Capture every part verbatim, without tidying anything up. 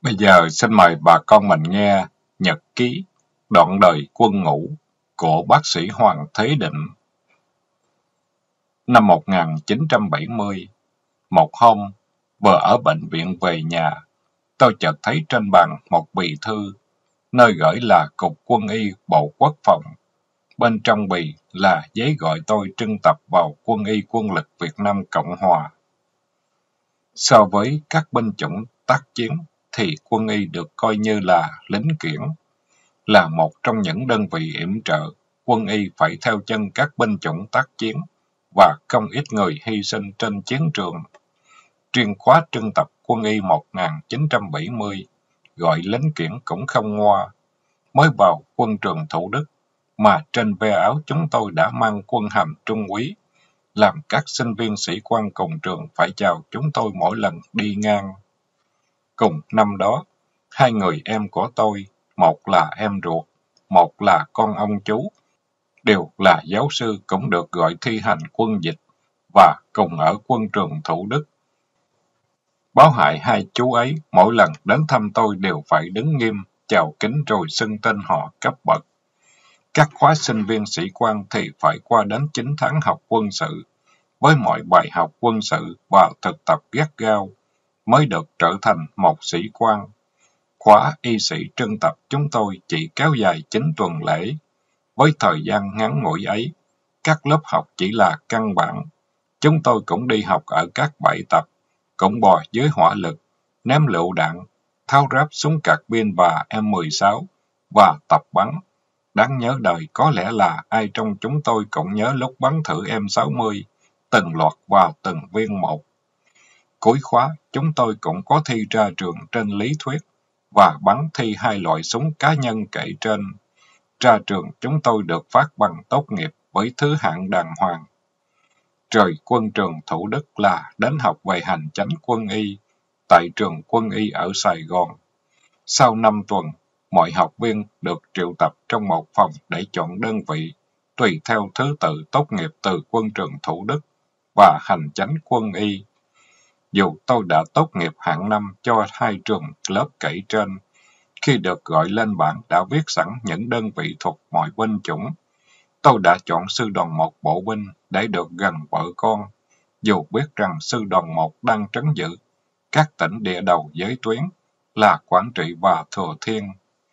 Bây giờ xin mời bà con mình nghe nhật ký đoạn đời quân ngũ của bác sĩ Hoàng Thế Định. Năm một nghìn chín trăm bảy mươi, một hôm, vừa ở bệnh viện về nhà, tôi chợt thấy trên bàn một bì thư, nơi gửi là Cục Quân y Bộ Quốc phòng. Bên trong bì là giấy gọi tôi trưng tập vào Quân y Quân lực Việt Nam Cộng Hòa. So với các binh chủng tác chiến, thì quân y được coi như là lính kiển, là một trong những đơn vị yểm trợ. Quân y phải theo chân các binh chủng tác chiến, và không ít người hy sinh trên chiến trường. Riêng khóa trưng tập quân y một nghìn chín trăm bảy mươi, gọi lính kiển cũng không ngoa. Mới vào quân trường Thủ Đức, mà trên ve áo chúng tôi đã mang quân hàm trung úy, làm các sinh viên sĩ quan cùng trường phải chào chúng tôi mỗi lần đi ngang. Cùng năm đó, hai người em của tôi, một là em ruột, một là con ông chú, đều là giáo sư cũng được gọi thi hành quân dịch và cùng ở quân trường Thủ Đức. Báo hại hai chú ấy mỗi lần đến thăm tôi đều phải đứng nghiêm, chào kính rồi xưng tên họ cấp bậc. Các khóa sinh viên sĩ quan thì phải qua đến chín tháng học quân sự, với mọi bài học quân sự và thực tập gắt gao, mới được trở thành một sĩ quan. Khóa y sĩ trưng tập chúng tôi chỉ kéo dài chín tuần lễ. Với thời gian ngắn ngủi ấy, các lớp học chỉ là căn bản. Chúng tôi cũng đi học ở các bãi tập, cũng bò dưới hỏa lực, ném lựu đạn, tháo ráp súng cạc pin và M mười sáu, và tập bắn. Đáng nhớ đời có lẽ là ai trong chúng tôi cũng nhớ lúc bắn thử M sáu mươi, từng loạt vào từng viên một. Cuối khóa, chúng tôi cũng có thi ra trường trên lý thuyết, và bắn thi hai loại súng cá nhân kể trên. Ra trường chúng tôi được phát bằng tốt nghiệp với thứ hạng đàng hoàng. Rời quân trường Thủ Đức là đến học về hành chánh quân y, tại trường quân y ở Sài Gòn. Sau năm tuần, mọi học viên được triệu tập trong một phòng để chọn đơn vị, tùy theo thứ tự tốt nghiệp từ quân trường Thủ Đức và hành chánh quân y. Dù tôi đã tốt nghiệp hạng năm cho hai trường lớp kể trên, khi được gọi lên bảng đã viết sẵn những đơn vị thuộc mọi binh chủng. Tôi đã chọn sư đoàn một bộ binh để được gần vợ con, dù biết rằng sư đoàn một đang trấn giữ các tỉnh địa đầu giới tuyến là Quảng Trị và Thừa Thiên,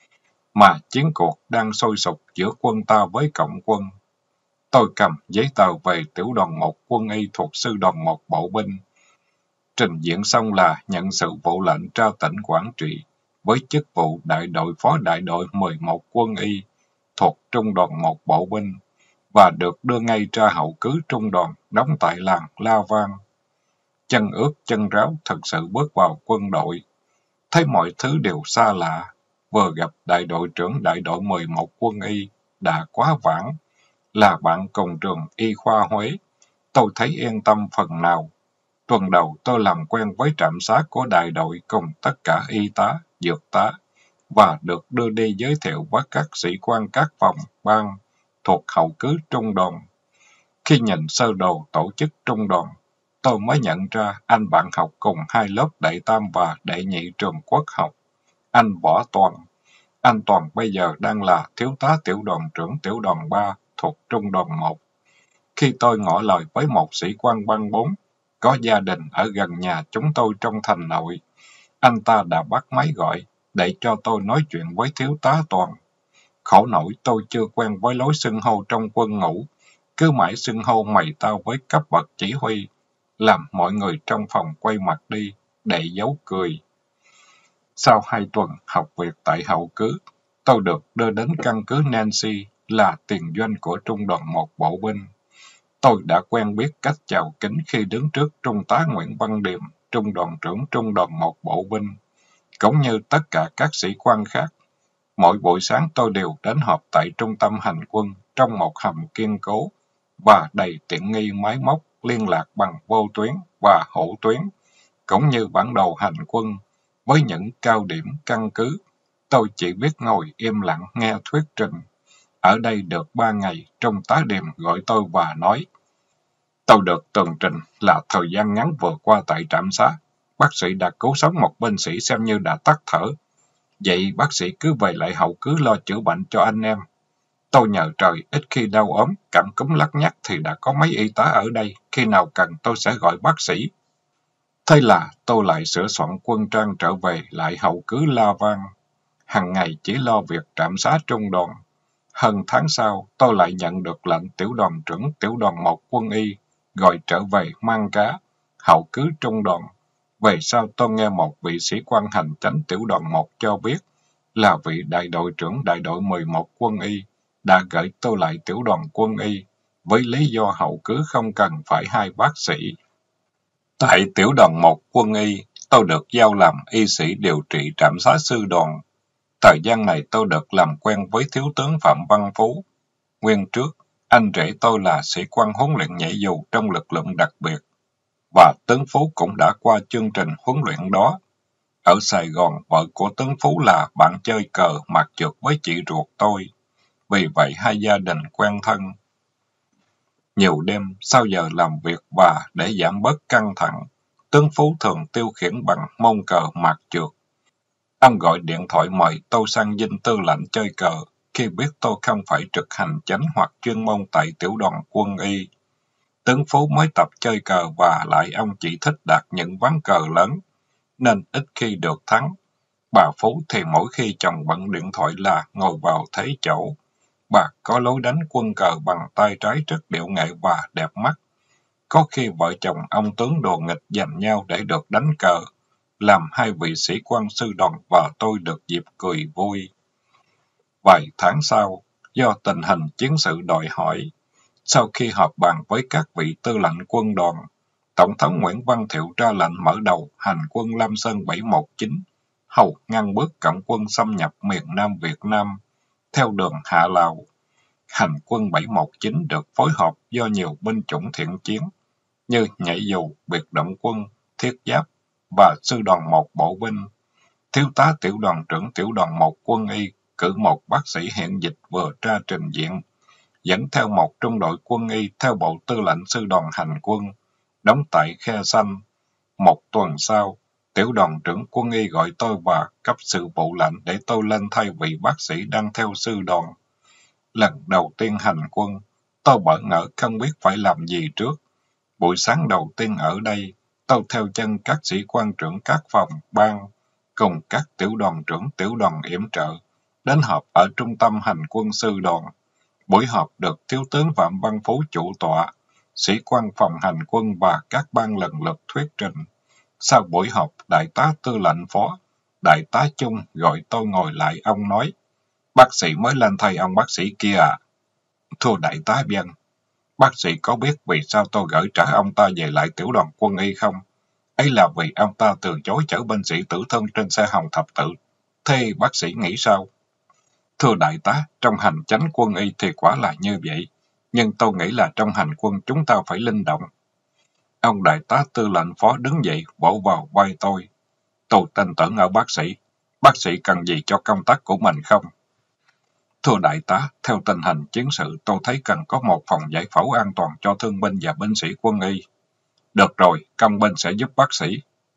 mà chiến cuộc đang sôi sục giữa quân ta với Cộng quân. Tôi cầm giấy tờ về tiểu đoàn một quân y thuộc sư đoàn một bộ binh. Trình diễn xong là nhận sự vụ lệnh ra tỉnh Quảng Trị, với chức vụ đại đội phó đại đội mười một quân y thuộc trung đoàn một bộ binh, và được đưa ngay ra hậu cứ trung đoàn đóng tại làng La Vang. Chân ướt chân ráo thực sự bước vào quân đội, thấy mọi thứ đều xa lạ. Vừa gặp đại đội trưởng đại đội mười một quân y đã quá vãng, là bạn cùng trường y khoa Huế, tôi thấy yên tâm phần nào. Tuần đầu tôi làm quen với trạm xá của đại đội cùng tất cả y tá, dược tá, và được đưa đi giới thiệu với các sĩ quan các phòng, ban thuộc hậu cứ trung đoàn. Khi nhìn sơ đồ tổ chức trung đoàn, tôi mới nhận ra anh bạn học cùng hai lớp đệ tam và đệ nhị trường quốc học, anh Võ Toàn. Anh Toàn bây giờ đang là thiếu tá tiểu đoàn trưởng tiểu đoàn ba thuộc trung đoàn một. Khi tôi ngỏ lời với một sĩ quan ban bốn, có gia đình ở gần nhà chúng tôi trong thành nội, anh ta đã bắt máy gọi để cho tôi nói chuyện với thiếu tá Toàn. Khổ nổi tôi chưa quen với lối xưng hô trong quân ngũ, cứ mãi xưng hô mày tao với cấp bậc chỉ huy, làm mọi người trong phòng quay mặt đi, để giấu cười. Sau hai tuần học việc tại hậu cứ, tôi được đưa đến căn cứ Nancy, là tiền doanh của trung đoàn một bộ binh. Tôi đã quen biết cách chào kính khi đứng trước Trung tá Nguyễn Văn Điềm, trung đoàn trưởng trung đoàn một bộ binh. Cũng như tất cả các sĩ quan khác, mỗi buổi sáng tôi đều đến họp tại trung tâm hành quân trong một hầm kiên cố và đầy tiện nghi máy móc liên lạc bằng vô tuyến và hữu tuyến, cũng như bản đồ hành quân. Với những cao điểm căn cứ, tôi chỉ biết ngồi im lặng nghe thuyết trình. Ở đây được ba ngày, Trung tá Điềm gọi tôi và nói: tôi được tường trình là thời gian ngắn vừa qua tại trạm xá, bác sĩ đã cứu sống một binh sĩ xem như đã tắt thở. Vậy bác sĩ cứ về lại hậu cứ lo chữa bệnh cho anh em. Tôi nhờ trời, ít khi đau ốm, cảm cúm lắt nhắt thì đã có mấy y tá ở đây, khi nào cần tôi sẽ gọi bác sĩ. Thế là tôi lại sửa soạn quân trang trở về lại hậu cứ La Vang. Hằng ngày chỉ lo việc trạm xá trung đoàn. Hơn tháng sau, tôi lại nhận được lệnh tiểu đoàn trưởng tiểu đoàn một quân y, gọi trở về Mang Cá, hậu cứ trung đoàn. Về sau tôi nghe một vị sĩ quan hành chánh tiểu đoàn một cho biết, là vị đại đội trưởng đại đội mười một quân y, đã gửi tôi lại tiểu đoàn quân y, với lý do hậu cứ không cần phải hai bác sĩ. Tại tiểu đoàn một quân y, tôi được giao làm y sĩ điều trị trạm xá sư đoàn. Thời gian này tôi được làm quen với thiếu tướng Phạm Văn Phú. Nguyên trước, anh rể tôi là sĩ quan huấn luyện nhảy dù trong lực lượng đặc biệt, và tướng Phú cũng đã qua chương trình huấn luyện đó. Ở Sài Gòn, vợ của tướng Phú là bạn chơi cờ mặt trượt với chị ruột tôi. Vì vậy hai gia đình quen thân. Nhiều đêm, sau giờ làm việc và để giảm bớt căng thẳng, tướng Phú thường tiêu khiển bằng môn cờ mặt trượt. Ông gọi điện thoại mời tôi sang dinh tư lệnh chơi cờ, khi biết tôi không phải trực hành chánh hoặc chuyên môn tại tiểu đoàn quân y. Tướng Phú mới tập chơi cờ và lại ông chỉ thích đạt những ván cờ lớn, nên ít khi được thắng. Bà Phú thì mỗi khi chồng bận điện thoại là ngồi vào thế chỗ. Bà có lối đánh quân cờ bằng tay trái rất điệu nghệ và đẹp mắt. Có khi vợ chồng ông tướng đồ nghịch giành nhau để được đánh cờ, làm hai vị sĩ quan sư đoàn và tôi được dịp cười vui. Vài tháng sau, do tình hình chiến sự đòi hỏi, sau khi họp bàn với các vị tư lệnh quân đoàn, Tổng thống Nguyễn Văn Thiệu ra lệnh mở đầu hành quân Lam Sơn bảy một chín, hầu ngăn bước cộng quân xâm nhập miền Nam Việt Nam, theo đường Hạ Lào. Hành quân bảy một chín được phối hợp do nhiều binh chủng thiện chiến, như nhảy dù, biệt động quân, thiết giáp và sư đoàn một bộ binh. Thiếu tá tiểu đoàn trưởng tiểu đoàn một quân y cử một bác sĩ hiện dịch vừa ra trình diện, dẫn theo một trung đội quân y theo bộ tư lệnh sư đoàn hành quân, đóng tại Khe Xanh. Một tuần sau, tiểu đoàn trưởng quân y gọi tôi và cấp sự vụ lệnh để tôi lên thay vị bác sĩ đang theo sư đoàn. Lần đầu tiên hành quân, tôi bỡ ngỡ không biết phải làm gì trước. Buổi sáng đầu tiên ở đây, tôi theo chân các sĩ quan trưởng các phòng, ban, cùng các tiểu đoàn trưởng tiểu đoàn yểm trợ, đến họp ở trung tâm hành quân sư đoàn. Buổi họp được thiếu tướng Phạm Văn Phú chủ tọa, sĩ quan phòng hành quân và các ban lần lượt thuyết trình. Sau buổi họp, đại tá tư lệnh phó, đại tá Chung gọi tôi ngồi lại, ông nói, bác sĩ mới lên thay ông bác sĩ kia à? Thưa đại tá Biên, bác sĩ có biết vì sao tôi gửi trả ông ta về lại tiểu đoàn quân y không? Ấy là vì ông ta từ chối chở binh sĩ tử thân trên xe Hồng Thập Tự. Thế bác sĩ nghĩ sao? Thưa đại tá, trong hành chánh quân y thì quả là như vậy, nhưng tôi nghĩ là trong hành quân chúng ta phải linh động. Ông đại tá tư lệnh phó đứng dậy vỗ vào vai tôi. Tôi tin tưởng ở bác sĩ. Bác sĩ cần gì cho công tác của mình không? Thưa đại tá, theo tình hình chiến sự tôi thấy cần có một phòng giải phẫu an toàn cho thương binh và binh sĩ quân y. Được rồi, công binh sẽ giúp bác sĩ.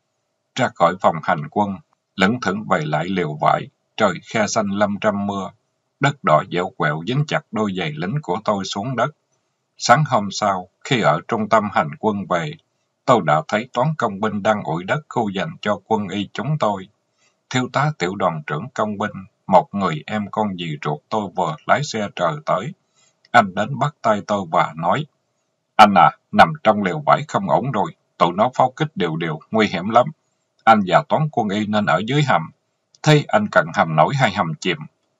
Ra khỏi phòng hành quân, lững thững về lại liều vải, trời Khe Xanh lâm trăm mưa. Đất đỏ dẻo quẹo dính chặt đôi giày lính của tôi xuống đất. Sáng hôm sau, khi ở trung tâm hành quân về, tôi đã thấy toán công binh đang ủi đất khu dành cho quân y chúng tôi. Thiếu tá tiểu đoàn trưởng công binh, một người em con dì ruột tôi vừa lái xe trời tới. Anh đến bắt tay tôi và nói, anh à, nằm trong liều vải không ổn rồi, tụi nó pháo kích đều đều, nguy hiểm lắm. Anh và toán quân y nên ở dưới hầm. Thế anh cần hầm nổi hay hầm chìm?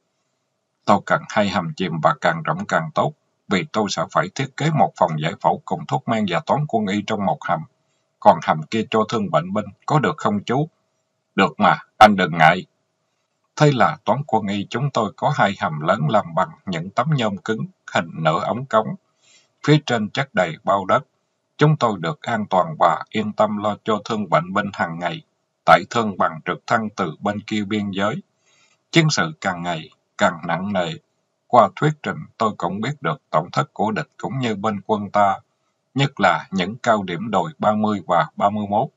Tôi cần hai hầm chìm và càng rộng càng tốt, vì tôi sẽ phải thiết kế một phòng giải phẫu cùng thuốc men và toán quân y trong một hầm. Còn hầm kia cho thương bệnh binh, có được không chú? Được mà, anh đừng ngại. Thế là toán quân y chúng tôi có hai hầm lớn làm bằng những tấm nhôm cứng, hình nửa ống cống. Phía trên chất đầy bao đất. Chúng tôi được an toàn và yên tâm lo cho thương bệnh binh hàng ngày, tải thương bằng trực thăng từ bên kia biên giới. Chiến sự càng ngày càng nặng nề. Qua thuyết trình tôi cũng biết được tổn thất của địch cũng như bên quân ta, nhất là những cao điểm đồi ba mươi và ba mươi mốt.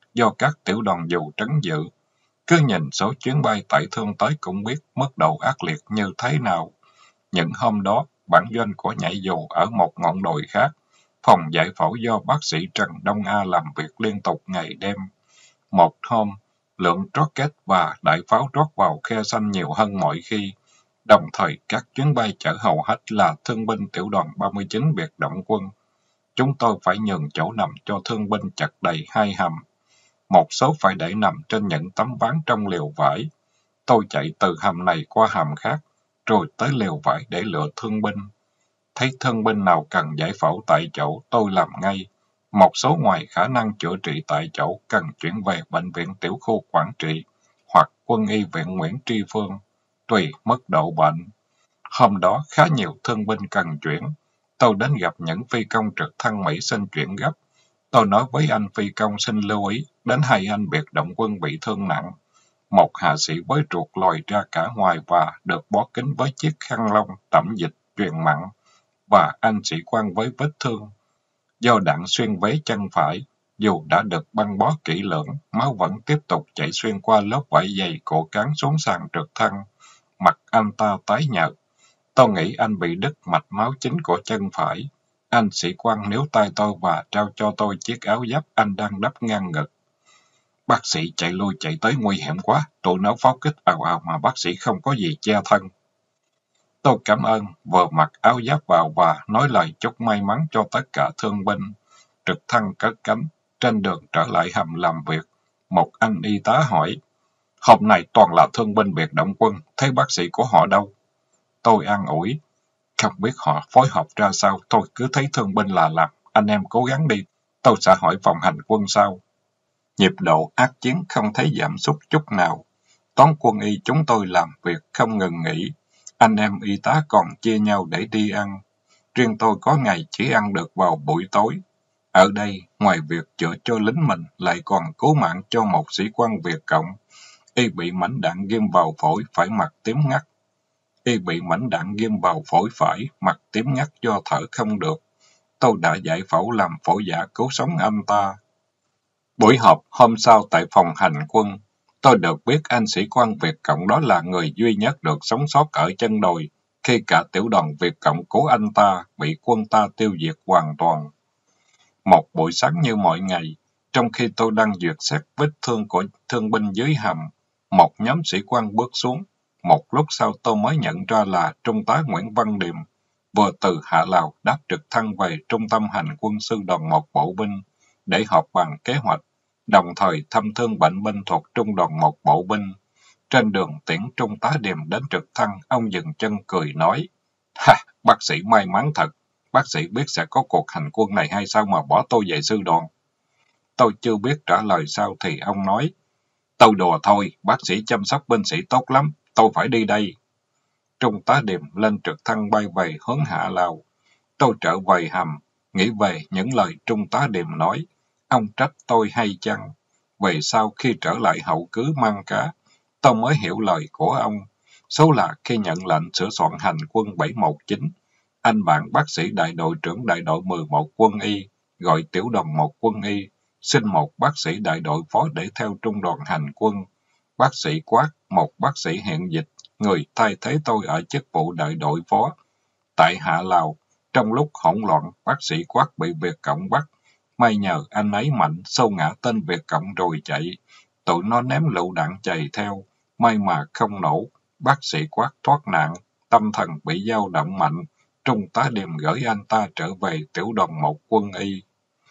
do các tiểu đoàn dù trấn giữ. Cứ nhìn số chuyến bay tải thương tới cũng biết mức độ ác liệt như thế nào. Những hôm đó, bản doanh của nhảy dù ở một ngọn đồi khác, phòng giải phẫu do bác sĩ Trần Đông A làm việc liên tục ngày đêm. Một hôm, lượng rocket và đại pháo rót vào khe xanh nhiều hơn mọi khi. Đồng thời, các chuyến bay chở hầu hết là thương binh tiểu đoàn ba mươi chín biệt động quân. Chúng tôi phải nhường chỗ nằm cho thương binh chật đầy hai hầm. Một số phải để nằm trên những tấm ván trong lều vải. Tôi chạy từ hầm này qua hầm khác, rồi tới lều vải để lựa thương binh. Thấy thương binh nào cần giải phẫu tại chỗ, tôi làm ngay. Một số ngoài khả năng chữa trị tại chỗ cần chuyển về Bệnh viện Tiểu khu Quảng Trị hoặc Quân y viện Nguyễn Tri Phương, tùy mức độ bệnh. Hôm đó khá nhiều thương binh cần chuyển. Tôi đến gặp những phi công trực thăng Mỹ xin chuyển gấp. Tôi nói với anh phi công xin lưu ý đến hai anh biệt động quân bị thương nặng. Một hạ sĩ với ruột lòi ra cả ngoài và được bó kín với chiếc khăn lông tẩm dịch truyền mặn, và anh sĩ quan với vết thương do đạn xuyên vế chân phải. Dù đã được băng bó kỹ lưỡng, máu vẫn tiếp tục chảy xuyên qua lớp vải dày cổ cán xuống sàn trực thăng. Mặt anh ta tái nhợt. Tôi nghĩ anh bị đứt mạch máu chính của chân phải. Anh sĩ quan níu tay tôi và trao cho tôi chiếc áo giáp anh đang đắp ngang ngực. Bác sĩ chạy lui chạy tới nguy hiểm quá, tụi nó pháo kích ào ào mà bác sĩ không có gì che thân. Tôi cảm ơn, vừa mặc áo giáp vào và nói lời chúc may mắn cho tất cả thương binh. Trực thăng cất cánh, trên đường trở lại hầm làm việc. Một anh y tá hỏi, hôm nay toàn là thương binh biệt động quân, thế bác sĩ của họ đâu? Tôi an ủi, không biết họ phối hợp ra sao, thôi cứ thấy thương binh là làm, anh em cố gắng đi, tôi sẽ hỏi phòng hành quân sau. Nhịp độ ác chiến không thấy giảm sút chút nào. Toán quân y chúng tôi làm việc không ngừng nghỉ. Anh em y tá còn chia nhau để đi ăn. Riêng tôi có ngày chỉ ăn được vào buổi tối. Ở đây, ngoài việc chữa cho lính mình, lại còn cứu mạng cho một sĩ quan Việt Cộng. Y bị mảnh đạn ghim vào phổi phải mặt tím ngắt. Y bị mảnh đạn ghim vào phổi phải, mặt tím ngắt do thở không được. Tôi đã giải phẫu làm phẫu giả cứu sống anh ta. Buổi họp hôm sau tại phòng hành quân, tôi được biết anh sĩ quan Việt Cộng đó là người duy nhất được sống sót ở chân đồi, khi cả tiểu đoàn Việt Cộng của anh ta bị quân ta tiêu diệt hoàn toàn. Một buổi sáng như mọi ngày, trong khi tôi đang duyệt xét vết thương của thương binh dưới hầm, một nhóm sĩ quan bước xuống. Một lúc sau tôi mới nhận ra là Trung tá Nguyễn Văn Điềm, vừa từ Hạ Lào đáp trực thăng về trung tâm hành quân sư đoàn một bộ binh để họp bàn kế hoạch, đồng thời thăm thương bệnh binh thuộc trung đoàn một bộ binh. Trên đường tiễn Trung tá Điềm đến trực thăng, ông dừng chân cười nói, ha, bác sĩ may mắn thật, bác sĩ biết sẽ có cuộc hành quân này hay sao mà bỏ tôi về sư đoàn? Tôi chưa biết trả lời sao thì ông nói, tôi đùa thôi, bác sĩ chăm sóc binh sĩ tốt lắm, tôi phải đi đây. Trung tá Điềm lên trực thăng bay về hướng Hạ Lào. Tôi trở về hầm, nghĩ về những lời Trung tá Điềm nói. Ông trách tôi hay chăng? Về sau khi trở lại hậu cứ Mang Cá, tôi mới hiểu lời của ông. Số là khi nhận lệnh sửa soạn hành quân bảy một chín, anh bạn bác sĩ đại đội trưởng đại đội mười một quân y, gọi tiểu đoàn một quân y, xin một bác sĩ đại đội phó để theo trung đoàn hành quân. Bác sĩ Quát, một bác sĩ hiện dịch, người thay thế tôi ở chức vụ đại đội phó. Tại Hạ Lào, trong lúc hỗn loạn, bác sĩ Quát bị Việt Cộng bắt. May nhờ anh ấy mạnh, xô ngã tên Việt Cộng rồi chạy. Tụi nó ném lựu đạn chày theo. May mà không nổ. Bác sĩ Quát thoát nạn. Tâm thần bị dao động mạnh. Trung tá Điềm gửi anh ta trở về tiểu đoàn một quân y.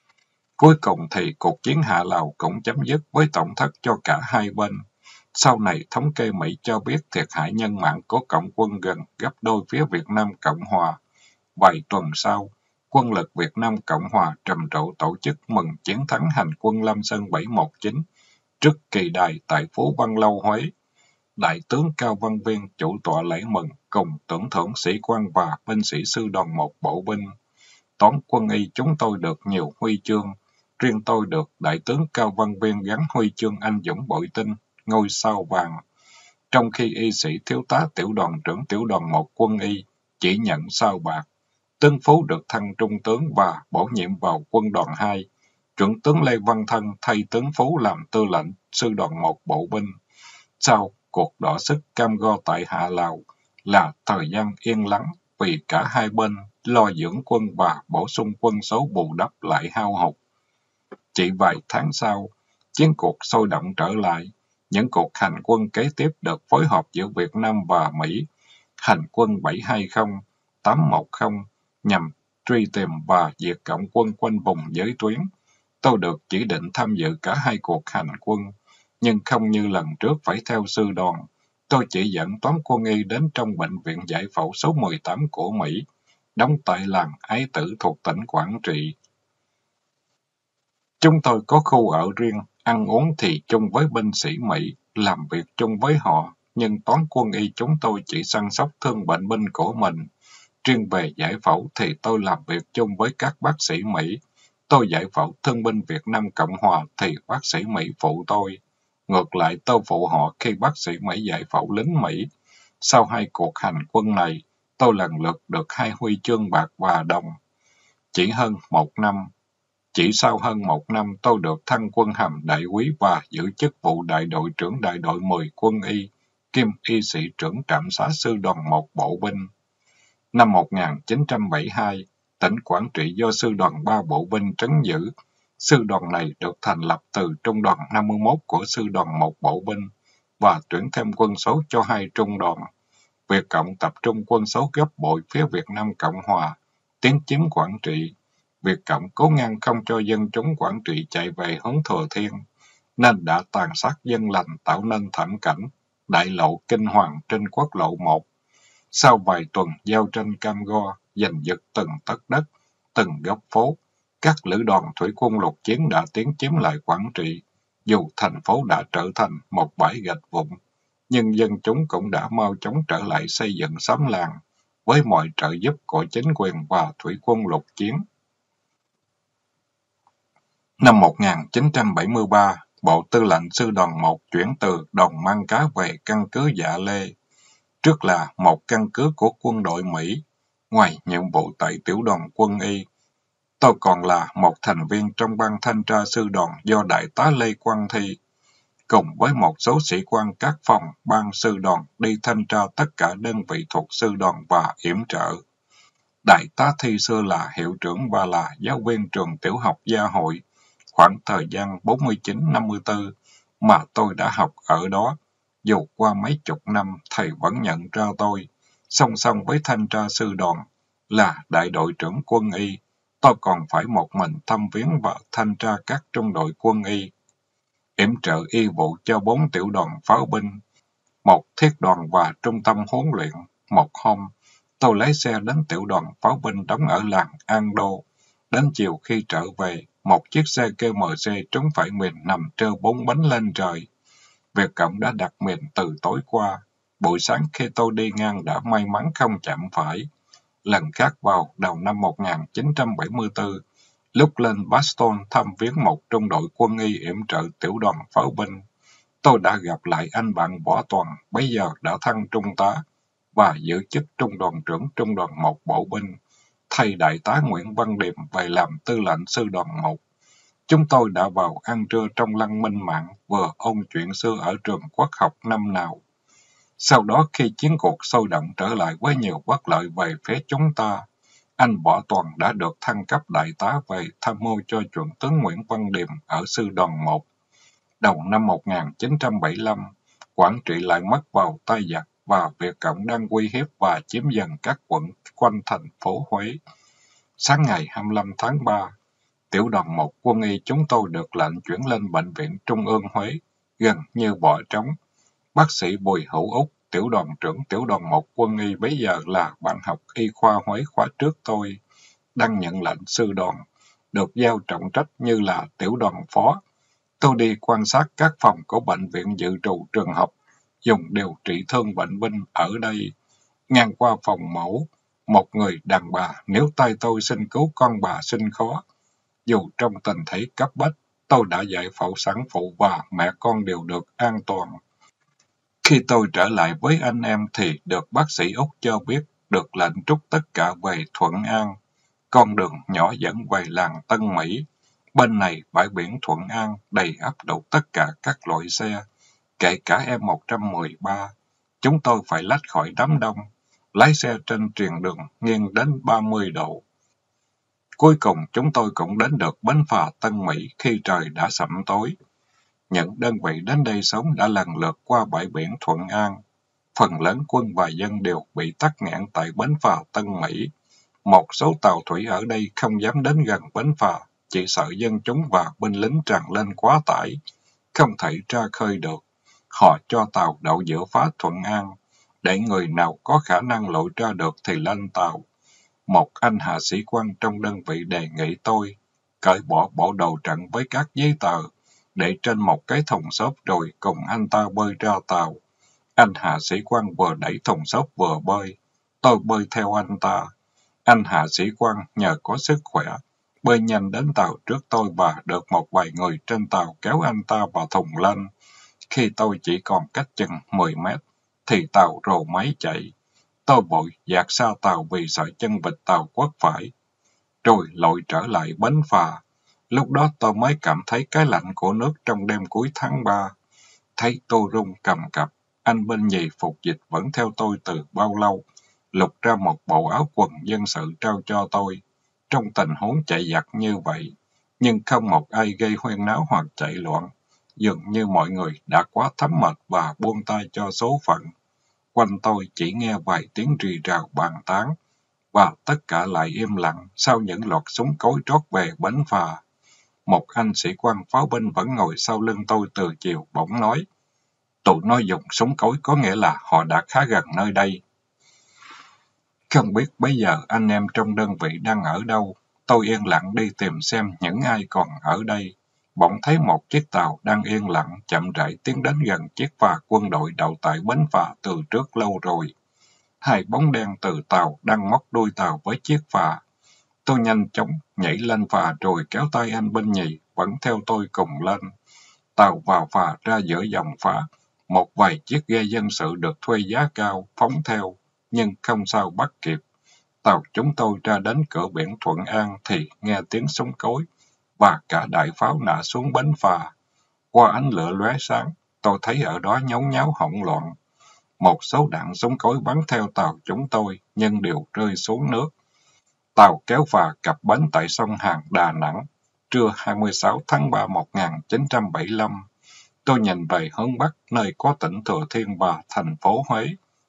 Cuối cùng thì cuộc chiến Hạ Lào cũng chấm dứt với tổn thất cho cả hai bên. Sau này, thống kê Mỹ cho biết thiệt hại nhân mạng của Cộng quân gần gấp đôi phía Việt Nam Cộng Hòa. Vài tuần sau, quân lực Việt Nam Cộng Hòa trầm trồ tổ chức mừng chiến thắng hành quân Lam Sơn bảy một chín trước kỳ đài tại phố Văn Lâu, Huế. Đại tướng Cao Văn Viên chủ tọa lễ mừng cùng tưởng thưởng sĩ quan và binh sĩ sư đoàn một bộ binh. Toán quân y chúng tôi được nhiều huy chương, riêng tôi được Đại tướng Cao Văn Viên gắn huy chương anh dũng bội tinh, ngôi sao vàng. Trong khi y sĩ thiếu tá tiểu đoàn trưởng tiểu đoàn một quân y chỉ nhận sao bạc. Tướng Phú được thăng trung tướng và bổ nhiệm vào quân đoàn hai. Trưởng tướng Lê Văn Thân thay tướng Phú làm tư lệnh sư đoàn một bộ binh. Sau cuộc đọ sức cam go tại Hạ Lào là thời gian yên lắng vì cả hai bên lo dưỡng quân và bổ sung quân số bù đắp lại hao hụt. Chỉ vài tháng sau, chiến cuộc sôi động trở lại. Những cuộc hành quân kế tiếp được phối hợp giữa Việt Nam và Mỹ. Hành quân bảy hai không, tám một không nhằm truy tìm và diệt cộng quân quanh vùng giới tuyến. Tôi được chỉ định tham dự cả hai cuộc hành quân, nhưng không như lần trước phải theo sư đoàn. Tôi chỉ dẫn toán quân y đến trong bệnh viện giải phẫu số mười tám của Mỹ, đóng tại làng Ái Tử thuộc tỉnh Quảng Trị. Chúng tôi có khu ở riêng, ăn uống thì chung với binh sĩ Mỹ, làm việc chung với họ, nhưng toán quân y chúng tôi chỉ săn sóc thương bệnh binh của mình. Riêng về giải phẫu thì tôi làm việc chung với các bác sĩ Mỹ. Tôi giải phẫu thương binh Việt Nam Cộng Hòa thì bác sĩ Mỹ phụ tôi. Ngược lại tôi phụ họ khi bác sĩ Mỹ giải phẫu lính Mỹ. Sau hai cuộc hành quân này, tôi lần lượt được hai huy chương bạc và đồng. Chỉ hơn một năm, chỉ sau hơn một năm tôi được thăng quân hàm đại úy và giữ chức vụ đại đội trưởng đại đội mười quân y, kiêm y sĩ trưởng trạm xá sư đoàn một bộ binh. Năm một nghìn chín trăm bảy mươi hai, tỉnh Quảng Trị do sư đoàn ba bộ binh trấn giữ. Sư đoàn này được thành lập từ trung đoàn năm mươi mốt của sư đoàn một bộ binh và tuyển thêm quân số cho hai trung đoàn. Việt Cộng tập trung quân số gấp bội phía Việt Nam Cộng Hòa, tiến chiếm Quảng Trị. Việt Cộng cố ngăn không cho dân chúng Quảng Trị chạy về hướng Thừa Thiên, nên đã tàn sát dân lành tạo nên thảm cảnh đại lộ kinh hoàng trên quốc lộ một. Sau vài tuần giao tranh cam go, giành giật từng tấc đất, từng góc phố, các lữ đoàn thủy quân lục chiến đã tiến chiếm lại Quảng Trị. Dù thành phố đã trở thành một bãi gạch vụn, nhưng dân chúng cũng đã mau chóng trở lại xây dựng xóm làng, với mọi trợ giúp của chính quyền và thủy quân lục chiến. Năm một nghìn chín trăm bảy mươi ba, Bộ Tư lệnh Sư đoàn một chuyển từ đồn Mang Cá về căn cứ Dạ Lê, trước là một căn cứ của quân đội Mỹ. Ngoài nhiệm vụ tại tiểu đoàn quân y, tôi còn là một thành viên trong ban thanh tra sư đoàn do Đại tá Lê Quang Thi, cùng với một số sĩ quan các phòng ban sư đoàn đi thanh tra tất cả đơn vị thuộc sư đoàn và yểm trợ. Đại tá Thi xưa là hiệu trưởng và là giáo viên trường tiểu học Gia Hội, khoảng thời gian bốn mươi chín năm mươi tư mà tôi đã học ở đó. Dù qua mấy chục năm, thầy vẫn nhận ra tôi, song song với thanh tra sư đoàn, là đại đội trưởng quân y. Tôi còn phải một mình thăm viếng và thanh tra các trung đội quân y, yểm trợ y vụ cho bốn tiểu đoàn pháo binh, một thiết đoàn và trung tâm huấn luyện. Một hôm, tôi lái xe đến tiểu đoàn pháo binh đóng ở làng An Đô. Đến chiều khi trở về, một chiếc xe ca em xê trúng phải mìn nằm trơ bốn bánh lên trời. Việt Cộng đã đặt mìn từ tối qua. Buổi sáng khi tôi đi ngang đã may mắn không chạm phải. Lần khác vào đầu năm một nghìn chín trăm bảy mươi tư, lúc lên Boston thăm viếng một trung đội quân y yểm trợ tiểu đoàn pháo binh, tôi đã gặp lại anh bạn Võ Toàn, bây giờ đã thăng trung tá, và giữ chức trung đoàn trưởng trung đoàn một bộ binh, thay đại tá Nguyễn Văn Điềm về làm tư lệnh sư đoàn một. Chúng tôi đã vào ăn trưa trong lăng Minh Mạng, vừa ôn chuyện xưa ở trường Quốc học năm nào. Sau đó khi chiến cuộc sôi động trở lại với nhiều bất lợi về phía chúng ta, anh Võ Toàn đã được thăng cấp đại tá về tham mưu cho chuẩn tướng Nguyễn Văn Điềm ở sư đoàn một. Đầu năm một nghìn chín trăm bảy mươi lăm, Quảng Trị lại mất vào tay giặc và Việt Cộng đang uy hiếp và chiếm dần các quận quanh thành phố Huế. Sáng ngày hai mươi lăm tháng ba, tiểu đoàn một quân y chúng tôi được lệnh chuyển lên bệnh viện Trung ương Huế, gần như bỏ trống. Bác sĩ Bùi Hữu Úc, tiểu đoàn trưởng tiểu đoàn một quân y bấy giờ là bạn học y khoa Huế khóa trước tôi, đang nhận lệnh sư đoàn, được giao trọng trách như là tiểu đoàn phó. Tôi đi quan sát các phòng của bệnh viện dự trù trường học, dùng điều trị thương bệnh binh ở đây. Ngang qua phòng mổ, một người đàn bà nếu tay tôi xin cứu con bà xin khó. Dù trong tình thế cấp bách, tôi đã giải phẫu sản phụ và mẹ con đều được an toàn. Khi tôi trở lại với anh em thì được bác sĩ Úc cho biết được lệnh trút tất cả về Thuận An, con đường nhỏ dẫn về làng Tân Mỹ. Bên này bãi biển Thuận An đầy ắp đủ tất cả các loại xe, kể cả em một trăm mười ba. Chúng tôi phải lách khỏi đám đông, lái xe trên triền đường nghiêng đến ba mươi độ. Cuối cùng chúng tôi cũng đến được bến phà Tân Mỹ khi trời đã sẩm tối. Những đơn vị đến đây sống đã lần lượt qua bãi biển Thuận An. Phần lớn quân và dân đều bị tắc nghẽn tại bến phà Tân Mỹ. Một số tàu thủy ở đây không dám đến gần bến phà, chỉ sợ dân chúng và binh lính tràn lên quá tải, không thể ra khơi được. Họ cho tàu đậu giữa phá Thuận An, để người nào có khả năng lội ra được thì lên tàu. Một anh hạ sĩ quan trong đơn vị đề nghị tôi cởi bỏ bộ đồ trận với các giấy tờ, để trên một cái thùng xốp rồi cùng anh ta bơi ra tàu. Anh hạ sĩ quan vừa đẩy thùng xốp vừa bơi. Tôi bơi theo anh ta. Anh hạ sĩ quan nhờ có sức khỏe, bơi nhanh đến tàu trước tôi và được một vài người trên tàu kéo anh ta vào thùng lên. Khi tôi chỉ còn cách chừng mười mét, thì tàu rồ máy chạy. Tôi vội dạt xa tàu vì sợ chân vịt tàu quất phải, rồi lội trở lại bến phà. Lúc đó tôi mới cảm thấy cái lạnh của nước trong đêm cuối tháng ba. Thấy tôi run cầm cập, anh bên nhì phục dịch vẫn theo tôi từ bao lâu, lục ra một bộ áo quần dân sự trao cho tôi. Trong tình huống chạy giặc như vậy, nhưng không một ai gây huyên náo hoặc chạy loạn. Dường như mọi người đã quá thấm mệt và buông tay cho số phận. Quanh tôi chỉ nghe vài tiếng rì rào bàn tán, và tất cả lại im lặng sau những loạt súng cối trót về bến phà. Một anh sĩ quan pháo binh vẫn ngồi sau lưng tôi từ chiều bỗng nói, tụi nó dùng súng cối có nghĩa là họ đã khá gần nơi đây. Không biết bây giờ anh em trong đơn vị đang ở đâu, tôi yên lặng đi tìm xem những ai còn ở đây. Bỗng thấy một chiếc tàu đang yên lặng chậm rãi tiến đến gần chiếc phà quân đội đậu tại bến phà từ trước lâu rồi. Hai bóng đen từ tàu đang móc đuôi tàu với chiếc phà. Tôi nhanh chóng nhảy lên phà rồi kéo tay anh bên nhì vẫn theo tôi cùng lên. Tàu vào phà ra giữa dòng phà. Một vài chiếc ghe dân sự được thuê giá cao phóng theo, nhưng không sao bắt kịp. Tàu chúng tôi ra đến cửa biển Thuận An thì nghe tiếng súng cối, và cả đại pháo nã xuống bến phà. Qua ánh lửa lóe sáng, tôi thấy ở đó nhốn nháo hỗn loạn. Một số đạn súng cối bắn theo tàu chúng tôi, nhưng đều rơi xuống nước. Tàu kéo phà cập bến tại sông Hàn, Đà Nẵng, trưa hai mươi sáu tháng ba năm một nghìn chín trăm bảy mươi lăm. Tôi nhìn về hướng Bắc, nơi có tỉnh Thừa Thiên và thành phố Huế.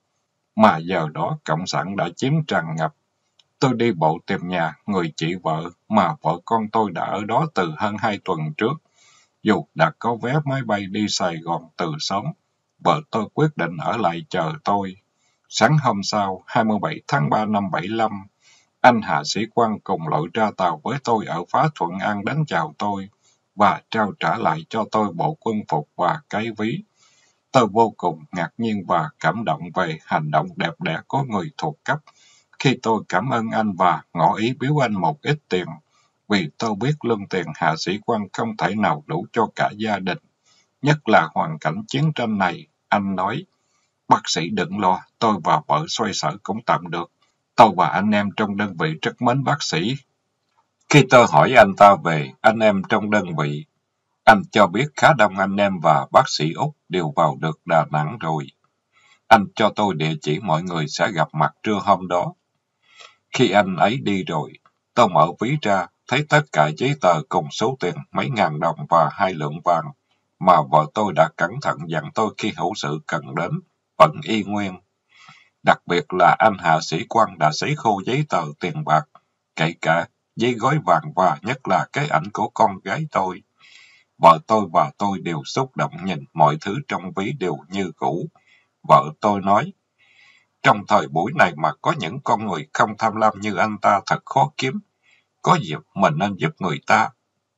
Mà giờ đó Cộng sản đã chiếm tràn ngập. Tôi đi bộ tìm nhà người chị vợ mà vợ con tôi đã ở đó từ hơn hai tuần trước. Dù đã có vé máy bay đi Sài Gòn từ sớm, vợ tôi quyết định ở lại chờ tôi. Sáng hôm sau, hai mươi bảy tháng ba năm bảy mươi lăm, anh hạ sĩ quan cùng lội ra tàu với tôi ở phá Thuận An đến chào tôi, và trao trả lại cho tôi bộ quân phục và cái ví. Tôi vô cùng ngạc nhiên và cảm động về hành động đẹp đẽ của người thuộc cấp, khi tôi cảm ơn anh và ngỏ ý biếu anh một ít tiền, vì tôi biết lương tiền hạ sĩ quan không thể nào đủ cho cả gia đình, nhất là hoàn cảnh chiến tranh này. Anh nói, bác sĩ đừng lo, tôi và vợ xoay sở cũng tạm được. Tôi và anh em trong đơn vị rất mến bác sĩ. Khi tôi hỏi anh ta về anh em trong đơn vị, anh cho biết khá đông anh em và bác sĩ Úc đều vào được Đà Nẵng rồi. Anh cho tôi địa chỉ mọi người sẽ gặp mặt trưa hôm đó. Khi anh ấy đi rồi, tôi mở ví ra, thấy tất cả giấy tờ cùng số tiền mấy ngàn đồng và hai lượng vàng mà vợ tôi đã cẩn thận dặn tôi khi hữu sự cần đến, vẫn y nguyên. Đặc biệt là anh hạ sĩ quan đã sấy khô giấy tờ tiền bạc, kể cả giấy gói vàng và nhất là cái ảnh của con gái tôi. Vợ tôi và tôi đều xúc động nhìn mọi thứ trong ví đều như cũ. Vợ tôi nói, trong thời buổi này mà có những con người không tham lam như anh ta thật khó kiếm. Có dịp mình nên giúp người ta.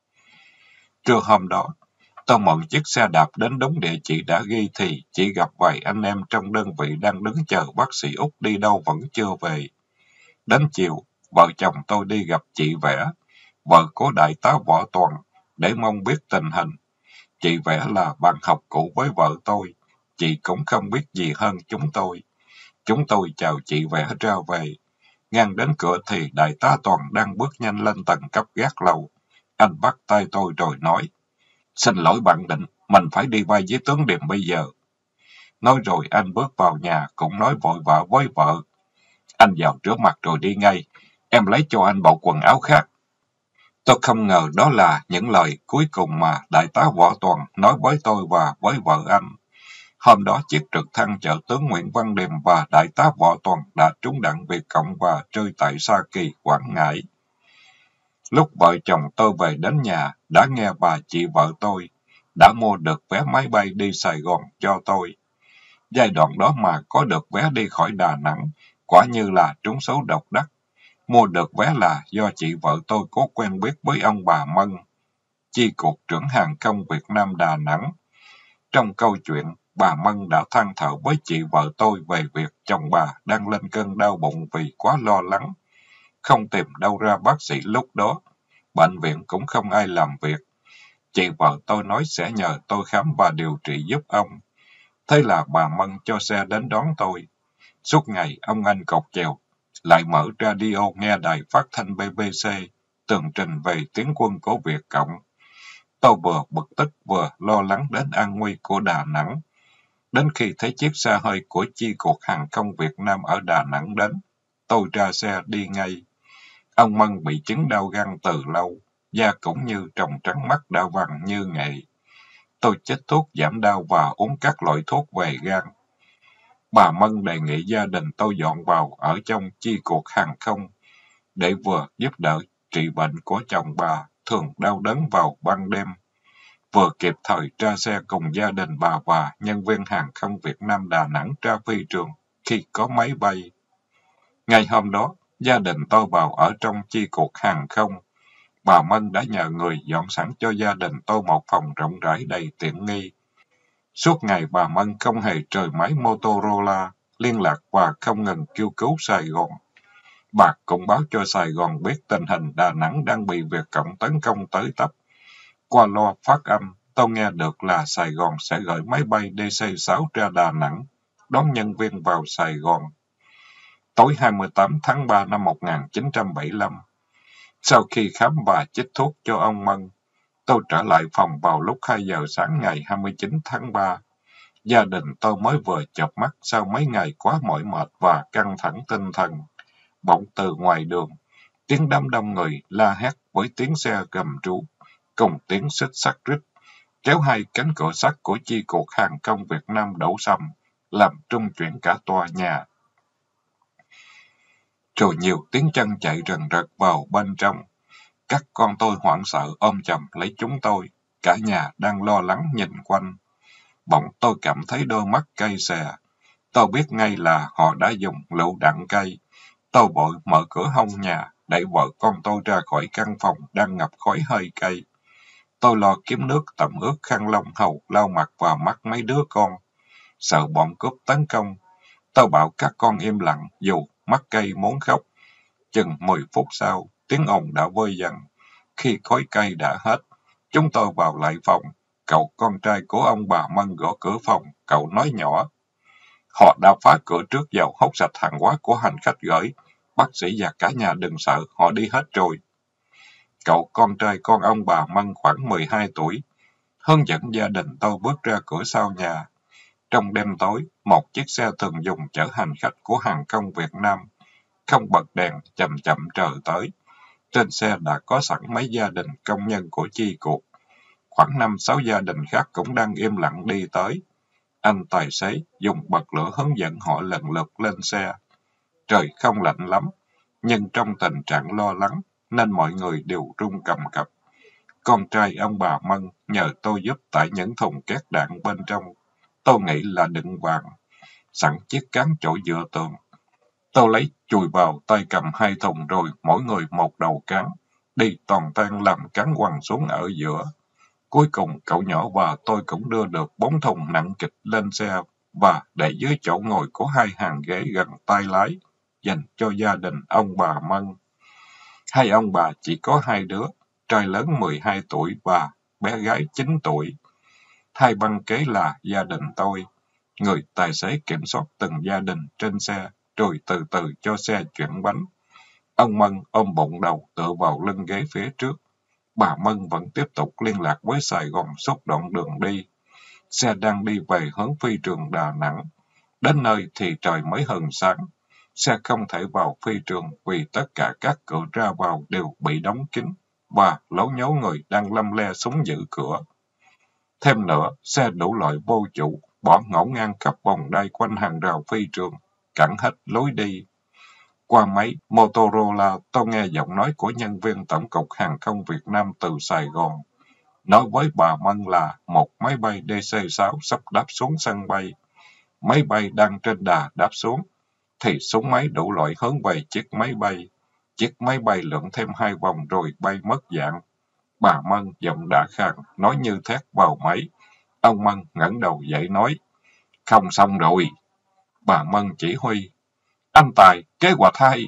Trưa hôm đó, tôi mượn chiếc xe đạp đến đúng địa chỉ đã ghi thì chỉ gặp vài anh em trong đơn vị đang đứng chờ bác sĩ Úc đi đâu vẫn chưa về. Đến chiều, vợ chồng tôi đi gặp chị Vẽ, vợ của đại tá Võ Toàn, để mong biết tình hình. Chị Vẽ là bạn học cũ với vợ tôi, chị cũng không biết gì hơn chúng tôi. Chúng tôi chào chị Vẽ ra về. Ngang đến cửa thì đại tá Toàn đang bước nhanh lên tầng cấp gác lầu. Anh bắt tay tôi rồi nói, xin lỗi bạn Định, mình phải đi vay với tướng Điềm bây giờ. Nói rồi anh bước vào nhà, cũng nói vội vã với vợ. Anh vào rửa mặt rồi đi ngay, em lấy cho anh bộ quần áo khác. Tôi không ngờ đó là những lời cuối cùng mà Đại tá Võ Toàn nói với tôi và với vợ anh. Hôm đó chiếc trực thăng chở tướng Nguyễn Văn Điềm và Đại tá Võ Toàn đã trúng đạn Việt Cộng và rơi tại Sa Kỳ, Quảng Ngãi. Lúc vợ chồng tôi về đến nhà, đã nghe bà chị vợ tôi đã mua được vé máy bay đi Sài Gòn cho tôi. Giai đoạn đó mà có được vé đi khỏi Đà Nẵng, quả như là trúng số độc đắc. Mua được vé là do chị vợ tôi có quen biết với ông bà Mân, chi cục trưởng hàng không Việt Nam Đà Nẵng. Trong câu chuyện, bà Mân đã than thở với chị vợ tôi về việc chồng bà đang lên cơn đau bụng vì quá lo lắng. Không tìm đâu ra bác sĩ lúc đó, bệnh viện cũng không ai làm việc. Chị vợ tôi nói sẽ nhờ tôi khám và điều trị giúp ông. Thế là bà Mân cho xe đến đón tôi. Suốt ngày ông anh cọc chèo, lại mở radio nghe đài phát thanh bê bê xê, tường trình về tiến quân của Việt Cộng. Tôi vừa bực tức vừa lo lắng đến an nguy của Đà Nẵng. Đến khi thấy chiếc xe hơi của chi cục hàng không Việt Nam ở Đà Nẵng đến, tôi ra xe đi ngay. Ông Mân bị chứng đau gan từ lâu, da cũng như tròng trắng mắt đã vàng như nghệ. Tôi chích thuốc giảm đau và uống các loại thuốc về gan. Bà Mân đề nghị gia đình tôi dọn vào ở trong chi cục hàng không, để vừa giúp đỡ trị bệnh của chồng bà thường đau đớn vào ban đêm, vừa kịp thời ra xe cùng gia đình bà và nhân viên hàng không Việt Nam Đà Nẵng ra phi trường khi có máy bay. Ngày hôm đó, gia đình tôi vào ở trong chi cục hàng không. Bà Mân đã nhờ người dọn sẵn cho gia đình tôi một phòng rộng rãi đầy tiện nghi. Suốt ngày bà Mân không hề rời máy Motorola, liên lạc và không ngừng kêu cứu Sài Gòn. Bà cũng báo cho Sài Gòn biết tình hình Đà Nẵng đang bị Việt Cộng tấn công tới tấp. Qua loa phát âm, tôi nghe được là Sài Gòn sẽ gửi máy bay đê xê sáu ra Đà Nẵng, đón nhân viên vào Sài Gòn. Tối hai mươi tám tháng ba năm một nghìn chín trăm bảy mươi lăm, sau khi khám và chích thuốc cho ông Mân, tôi trở lại phòng vào lúc hai giờ sáng ngày hai mươi chín tháng ba. Gia đình tôi mới vừa chợp mắt sau mấy ngày quá mỏi mệt và căng thẳng tinh thần. Bỗng từ ngoài đường, tiếng đám đông người la hét với tiếng xe gầm rú, cùng tiếng xích sắt rít, kéo hai cánh cửa sắt của chi cục hàng không Việt Nam đổ sầm, làm trung chuyển cả tòa nhà. Rồi nhiều tiếng chân chạy rần rật vào bên trong. Các con tôi hoảng sợ ôm chầm lấy chúng tôi, cả nhà đang lo lắng nhìn quanh. Bỗng tôi cảm thấy đôi mắt cay xè. Tôi biết ngay là họ đã dùng lựu đạn cay. Tôi vội mở cửa hông nhà, đẩy vợ con tôi ra khỏi căn phòng đang ngập khói hơi cay. Tôi lo kiếm nước tẩm ướt khăn lông hầu lau mặt và mắt mấy đứa con. Sợ bọn cướp tấn công, tôi bảo các con im lặng dù mắt cay muốn khóc. Chừng mười phút sau, tiếng ồn đã vơi dần. Khi khói cay đã hết, chúng tôi vào lại phòng. Cậu con trai của ông bà Mân gõ cửa phòng, cậu nói nhỏ. Họ đã phá cửa trước vào hốt sạch hàng hóa của hành khách gửi. Bác sĩ và cả nhà đừng sợ, họ đi hết rồi. Cậu con trai con ông bà Mân khoảng mười hai tuổi, hướng dẫn gia đình tôi bước ra cửa sau nhà. Trong đêm tối, một chiếc xe thường dùng chở hành khách của hàng không Việt Nam, không bật đèn, chậm chậm chờ tới. Trên xe đã có sẵn mấy gia đình công nhân của chi cục. Khoảng năm sáu gia đình khác cũng đang im lặng đi tới. Anh tài xế dùng bật lửa hướng dẫn họ lần lượt lên xe. Trời không lạnh lắm, nhưng trong tình trạng lo lắng, nên mọi người đều run cầm cập. Con trai ông bà Mân nhờ tôi giúp tải những thùng két đạn bên trong. Tôi nghĩ là đựng vàng, sẵn chiếc cán chổi dựa tường. Tôi lấy chùi vào tay cầm hai thùng rồi mỗi người một đầu cán, đi toàn tan làm cán quăng xuống ở giữa. Cuối cùng cậu nhỏ và tôi cũng đưa được bốn thùng nặng kịch lên xe và để dưới chỗ ngồi của hai hàng ghế gần tay lái, dành cho gia đình ông bà Mân. Hai ông bà chỉ có hai đứa, trai lớn mười hai tuổi và bé gái chín tuổi. Hai băng kế là gia đình tôi. Người tài xế kiểm soát từng gia đình trên xe, rồi từ từ cho xe chuyển bánh. Ông Mân ôm bụng đầu tựa vào lưng ghế phía trước. Bà Mân vẫn tiếp tục liên lạc với Sài Gòn suốt đoạn đường đi. Xe đang đi về hướng phi trường Đà Nẵng. Đến nơi thì trời mới hừng sáng. Xe không thể vào phi trường vì tất cả các cửa ra vào đều bị đóng kín và lố nhố người đang lăm le súng giữ cửa. Thêm nữa, xe đủ loại vô chủ, bỏ ngổn ngang khắp vòng đai quanh hàng rào phi trường, cản hết lối đi. Qua máy Motorola, tôi nghe giọng nói của nhân viên Tổng cục Hàng không Việt Nam từ Sài Gòn. Nói với bà Mân là một máy bay D C sáu sắp đáp xuống sân bay. Máy bay đang trên đà đáp xuống, thì súng máy đủ loại hướng về chiếc máy bay. Chiếc máy bay lượn thêm hai vòng rồi bay mất dạng. Bà Mân giọng đã khàn, nói như thét vào máy. Ông Mân ngẩng đầu dậy nói, không xong rồi. Bà Mân chỉ huy, anh Tài, kế hoạch hai.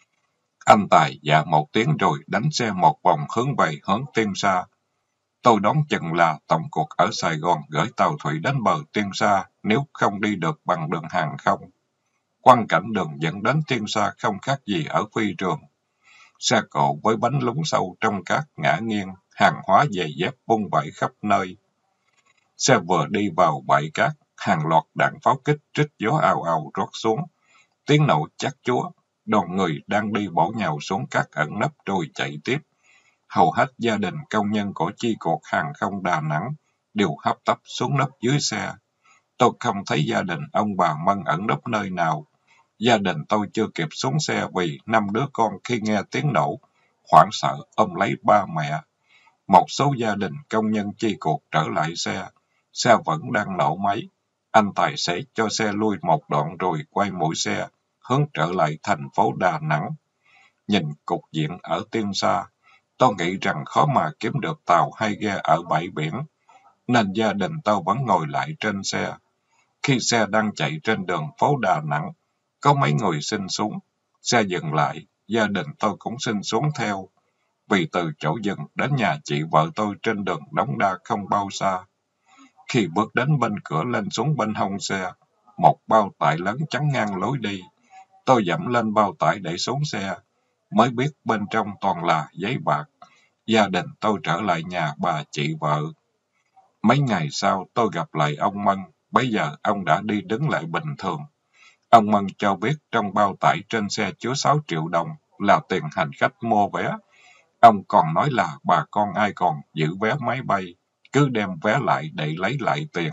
Anh Tài dạ một tiếng rồi đánh xe một vòng hướng về hướng Tiên Sa. Tôi đoán chừng là Tổng cục ở Sài Gòn gửi tàu thủy đến bờ Tiên Sa nếu không đi được bằng đường hàng không. Quang cảnh đường dẫn đến Tiên Sa không khác gì ở phi trường. Xe cộ với bánh lún sâu trong cát ngã nghiêng, hàng hóa giày dép bung vãi khắp nơi. Xe vừa đi vào bãi cát, hàng loạt đạn pháo kích trích gió ào ào rót xuống. Tiếng nổ chát chúa, đoàn người đang đi bổ nhào xuống cát ẩn nấp rồi chạy tiếp. Hầu hết gia đình công nhân của chi cục hàng không Đà Nẵng đều hấp tấp xuống nấp dưới xe. Tôi không thấy gia đình ông bà Mân ẩn nấp nơi nào. Gia đình tôi chưa kịp xuống xe vì năm đứa con khi nghe tiếng nổ, hoảng sợ ôm lấy ba mẹ. Một số gia đình công nhân chi cục trở lại xe. Xe vẫn đang nổ máy. Anh tài xế cho xe lui một đoạn rồi quay mũi xe, hướng trở lại thành phố Đà Nẵng. Nhìn cục diện ở Tiên Sa, tôi nghĩ rằng khó mà kiếm được tàu hay ghe ở bãi biển, nên gia đình tôi vẫn ngồi lại trên xe. Khi xe đang chạy trên đường phố Đà Nẵng, có mấy người xin xuống. Xe dừng lại, gia đình tôi cũng xin xuống theo. Vì từ chỗ dừng đến nhà chị vợ tôi trên đường Đống Đa không bao xa. Khi bước đến bên cửa lên xuống bên hông xe, một bao tải lớn chắn ngang lối đi. Tôi dẫm lên bao tải để xuống xe, mới biết bên trong toàn là giấy bạc. Gia đình tôi trở lại nhà bà chị vợ. Mấy ngày sau tôi gặp lại ông Mân, bây giờ ông đã đi đứng lại bình thường. Ông Mân cho biết trong bao tải trên xe chứa sáu triệu đồng là tiền hành khách mua vé. Ông còn nói là bà con ai còn giữ vé máy bay, cứ đem vé lại để lấy lại tiền.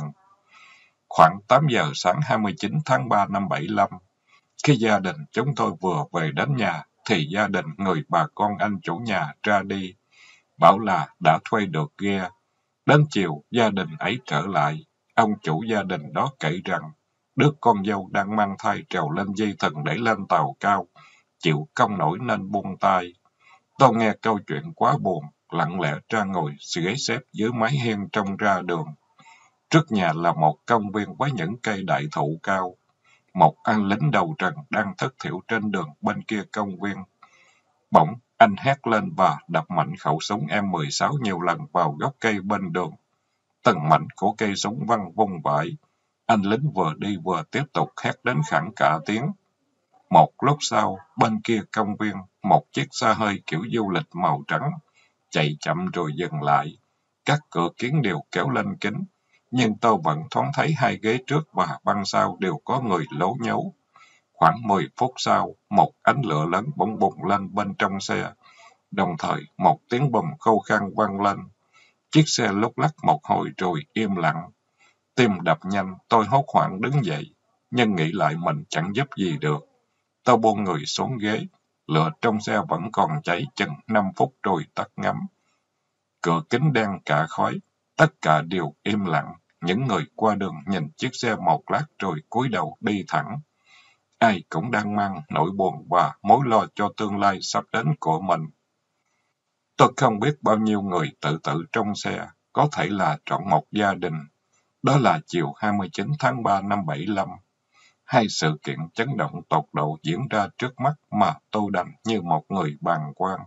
Khoảng tám giờ sáng hai mươi chín tháng ba năm bảy lăm, khi gia đình chúng tôi vừa về đến nhà, thì gia đình người bà con anh chủ nhà ra đi, bảo là đã thuê được ghe. Đến chiều, gia đình ấy trở lại. Ông chủ gia đình đó kể rằng, đứa con dâu đang mang thai trèo lên dây thừng để lên tàu cao, chịu không nổi nên buông tay. Tôi nghe câu chuyện quá buồn, lặng lẽ ra ngồi ghế xếp dưới mái hiên trông ra đường. Trước nhà là một công viên với những cây đại thụ cao. Một anh lính đầu trần đang thất thiểu trên đường bên kia công viên. Bỗng, anh hét lên và đập mạnh khẩu súng M mười sáu nhiều lần vào gốc cây bên đường. Từng mảnh của cây súng văng vung vãi. Anh lính vừa đi vừa tiếp tục hét đến khản cả tiếng. Một lúc sau, bên kia công viên, một chiếc xe hơi kiểu du lịch màu trắng, chạy chậm rồi dừng lại. Các cửa kính đều kéo lên kính, nhưng tôi vẫn thoáng thấy hai ghế trước và băng sau đều có người lố nhố. Khoảng mười phút sau, một ánh lửa lớn bỗng bùng lên bên trong xe. Đồng thời, một tiếng bùm khô khan vang lên. Chiếc xe lúc lắc một hồi rồi im lặng. Tim đập nhanh, tôi hốt hoảng đứng dậy, nhưng nghĩ lại mình chẳng giúp gì được. Tôi buông người xuống ghế, lửa trong xe vẫn còn cháy chừng năm phút rồi tắt ngấm. Cửa kính đen cả khói, tất cả đều im lặng. Những người qua đường nhìn chiếc xe một lát rồi cúi đầu đi thẳng. Ai cũng đang mang nỗi buồn và mối lo cho tương lai sắp đến của mình. Tôi không biết bao nhiêu người tự tử trong xe, có thể là trọn một gia đình. Đó là chiều hai mươi chín tháng ba năm bảy lăm. Hai sự kiện chấn động tột độ diễn ra trước mắt mà tôi đành như một người bàng quan.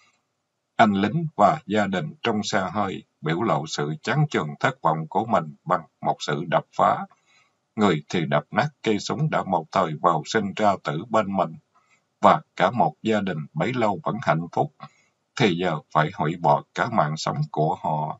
Anh lính và gia đình trong xe hơi biểu lộ sự chán chường thất vọng của mình bằng một sự đập phá. Người thì đập nát cây súng đã một thời vào sinh ra tử bên mình. Và cả một gia đình bấy lâu vẫn hạnh phúc. thì giờ phải hủy bỏ cả mạng sống của họ.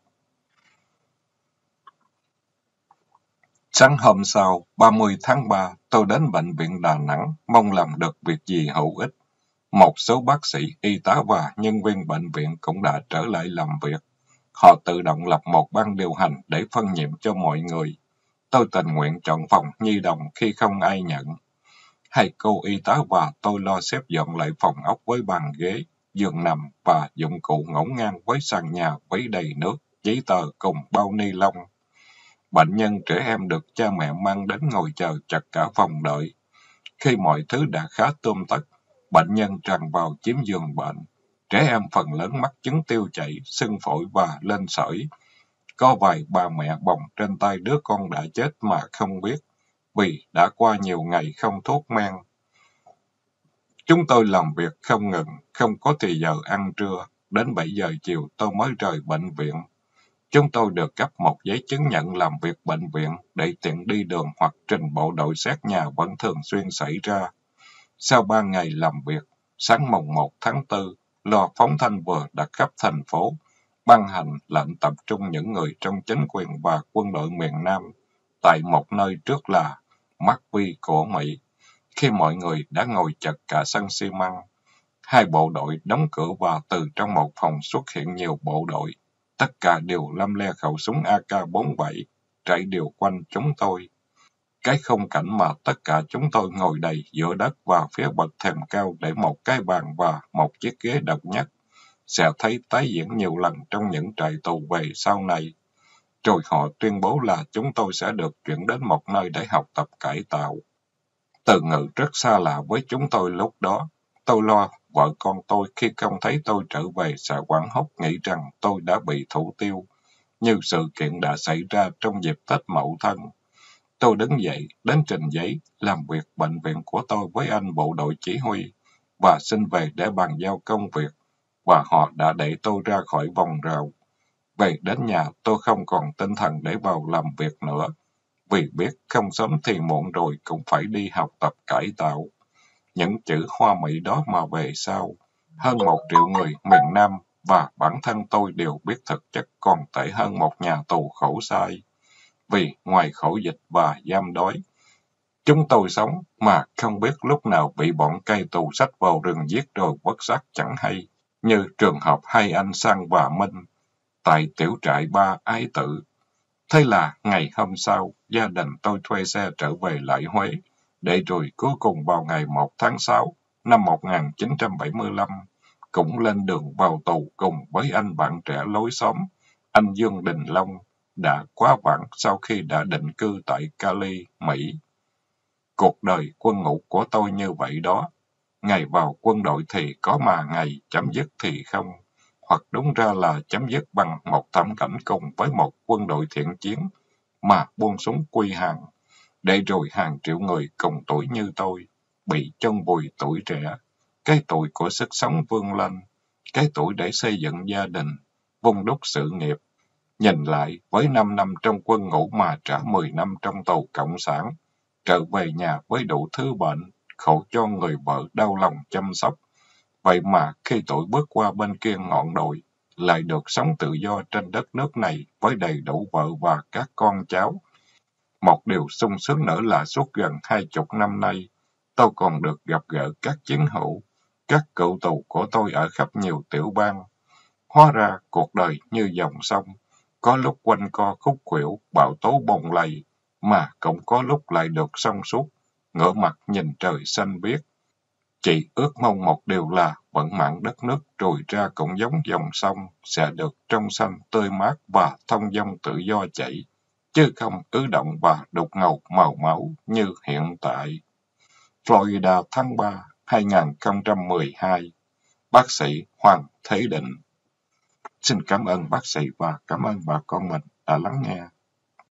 Sáng hôm sau, ba mươi tháng ba, tôi đến bệnh viện Đà Nẵng, mong làm được việc gì hữu ích. Một số bác sĩ, y tá và nhân viên bệnh viện cũng đã trở lại làm việc. Họ tự động lập một ban điều hành để phân nhiệm cho mọi người. Tôi tình nguyện chọn phòng nhi đồng khi không ai nhận. Hai cô y tá và tôi lo xếp dọn lại phòng ốc với bàn ghế, giường nằm và dụng cụ ngổn ngang với sàn nhà vấy đầy nước, giấy tờ cùng bao ni lông. Bệnh nhân trẻ em được cha mẹ mang đến ngồi chờ chật cả phòng đợi. Khi mọi thứ đã khá tươm tất, bệnh nhân tràn vào chiếm giường bệnh. Trẻ em phần lớn mắc chứng tiêu chảy, sưng phổi và lên sởi. Có vài bà mẹ bồng trên tay đứa con đã chết mà không biết, vì đã qua nhiều ngày không thuốc men. Chúng tôi làm việc không ngừng, không có thì giờ ăn trưa. Đến bảy giờ chiều tôi mới rời bệnh viện. Chúng tôi được cấp một giấy chứng nhận làm việc bệnh viện để tiện đi đường hoặc trình bộ đội xét nhà vẫn thường xuyên xảy ra. Sau ba ngày làm việc, sáng mùng một tháng tư, lo phóng thanh vừa đặt khắp thành phố, ban hành lệnh tập trung những người trong chính quyền và quân đội miền Nam tại một nơi trước là Mắc Vi của Mỹ. Khi mọi người đã ngồi chật cả sân xi măng, hai bộ đội đóng cửa và từ trong một phòng xuất hiện nhiều bộ đội. Tất cả đều lăm le khẩu súng A K bốn mươi bảy, chạy đều quanh chúng tôi. Cái khung cảnh mà tất cả chúng tôi ngồi đầy giữa đất và phía bậc thềm cao để một cái bàn và một chiếc ghế độc nhất, sẽ thấy tái diễn nhiều lần trong những trại tù về sau này. Rồi họ tuyên bố là chúng tôi sẽ được chuyển đến một nơi để học tập cải tạo. Từ ngữ rất xa lạ với chúng tôi lúc đó. Tôi lo vợ con tôi khi không thấy tôi trở về sẽ hoảng hốt nghĩ rằng tôi đã bị thủ tiêu, như sự kiện đã xảy ra trong dịp Tết Mậu Thân. Tôi đứng dậy, đến trình giấy, làm việc bệnh viện của tôi với anh bộ đội chỉ huy, và xin về để bàn giao công việc, và họ đã đẩy tôi ra khỏi vòng rào. Về đến nhà, tôi không còn tinh thần để vào làm việc nữa, vì biết không sớm thì muộn rồi cũng phải đi học tập cải tạo. Những chữ hoa mỹ đó mà về sau, hơn một triệu người miền Nam và bản thân tôi đều biết thực chất còn tệ hơn một nhà tù khổ sai. Vì ngoài khổ dịch và giam đói, chúng tôi sống mà không biết lúc nào bị bọn cai tù xách vào rừng giết rồi vất xác chẳng hay, như trường hợp hai anh Sang và Minh, tại tiểu trại ba Ái Tự. Thế là ngày hôm sau, gia đình tôi thuê xe trở về lại Huế, để rồi cuối cùng vào ngày một tháng sáu năm một nghìn chín trăm bảy mươi lăm, cũng lên đường vào tù cùng với anh bạn trẻ lối xóm, anh Dương Đình Long, đã quá vãng sau khi đã định cư tại Cali, Mỹ. Cuộc đời quân ngũ của tôi như vậy đó. Ngày vào quân đội thì có mà ngày chấm dứt thì không. Hoặc đúng ra là chấm dứt bằng một thảm cảnh cùng với một quân đội thiện chiến mà buông súng quy hàng. Để rồi hàng triệu người cùng tuổi như tôi bị chôn vùi tuổi trẻ. Cái tuổi của sức sống vươn lên. Cái tuổi để xây dựng gia đình, vun đúc sự nghiệp. Nhìn lại, với năm năm trong quân ngũ mà trả mười năm trong tù cộng sản, trở về nhà với đủ thứ bệnh, khổ cho người vợ đau lòng chăm sóc. Vậy mà khi tôi bước qua bên kia ngọn đồi, lại được sống tự do trên đất nước này với đầy đủ vợ và các con cháu. Một điều sung sướng nữa là suốt gần hai chục năm nay, tôi còn được gặp gỡ các chiến hữu, các cựu tù của tôi ở khắp nhiều tiểu bang. Hóa ra cuộc đời như dòng sông, có lúc quanh co khúc khuỷu, bão tố bồng lầy, mà cũng có lúc lại được song suốt, ngửa mặt nhìn trời xanh biếc. Chỉ ước mong một điều là vận mạng đất nước trồi ra cũng giống dòng sông, sẽ được trong xanh tươi mát và thông dong tự do chảy, chứ không ứ động và đục ngầu màu máu như hiện tại. Florida tháng ba hai nghìn không trăm mười hai. Bác sĩ Hoàng Thế Định. Xin cảm ơn bác sĩ và cảm ơn bà con mình đã lắng nghe.